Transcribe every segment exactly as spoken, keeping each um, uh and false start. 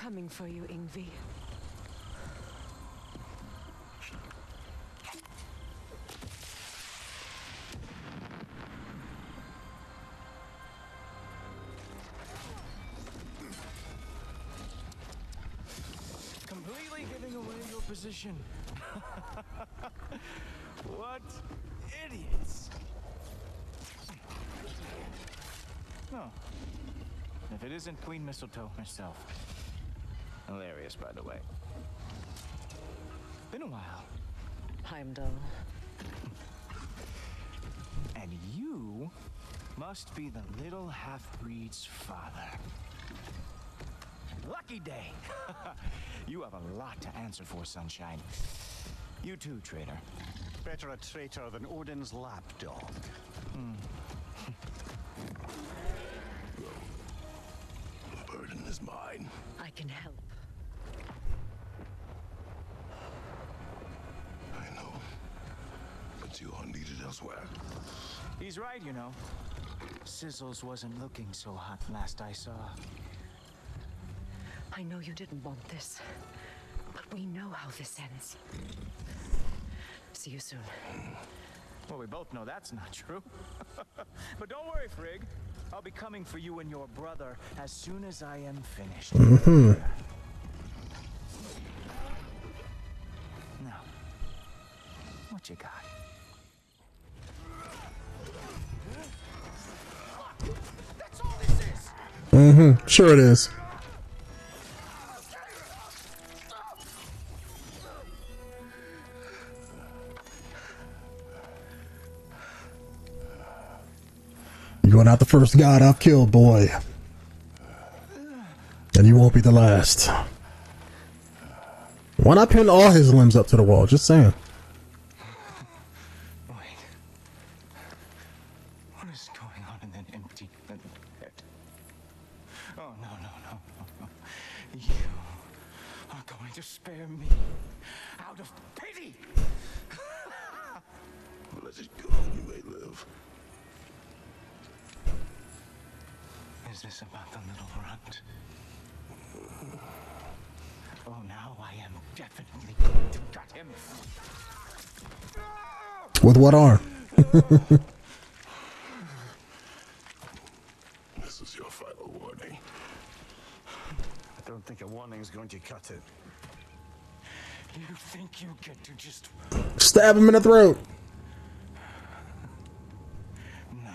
coming for you, Ingvi. Completely giving away your position. What idiots. No. If it isn't Queen Mistletoe herself. Hilarious, by the way. Been a while. Heimdall. And you must be the little half-breed's father. Lucky day. You have a lot to answer for, Sunshine. You too, traitor. Better a traitor than Odin's lapdog. Hmm. The burden is mine. I can help. I know. But you are needed elsewhere. He's right, you know. Sizzles wasn't looking so hot last I saw. I know you didn't want this, but we know how this ends. See you soon. Well, we both know that's not true. But don't worry, Frigg. I'll be coming for you and your brother as soon as I am finished. Mm-hmm. Now, what you got? That's all this is. Mm-hmm. Sure it is. You are not the first god I've killed, boy. And you won't be the last. Why not pin all his limbs up to the wall? Just saying. Wait. What is going on in that empty pit? Oh, no, no, no, no, no. You are going to spare me out of pity. Let it go. You may live. Is this about the little runt? Oh, now I am definitely going to gut him. With what arm? This is your final warning. I don't think a warning's going to cut it. You think you get to just... Stab him in the throat. No.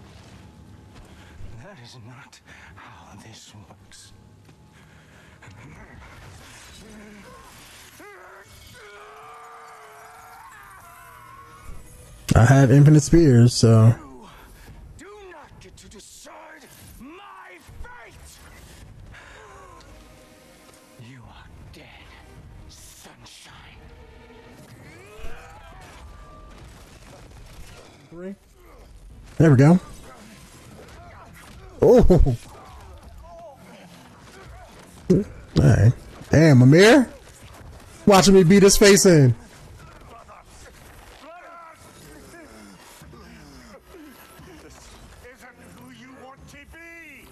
That is not how this works. I have infinite spears, so... You do not get to decide my fate! You are dead, Sunshine. There we go. Oh! Alright. Damn, Amir? Watching me beat his face in. This isn't who you want to be!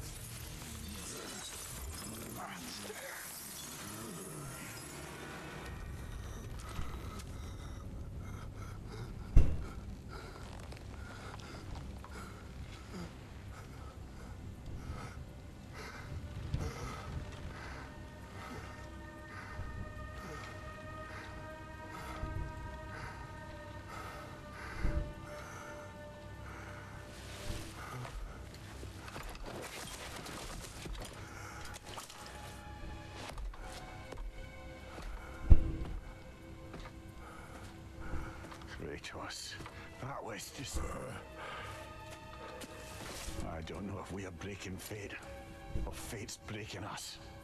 Kratos, that was just... I don't know if we are breaking fate, or fate's breaking us.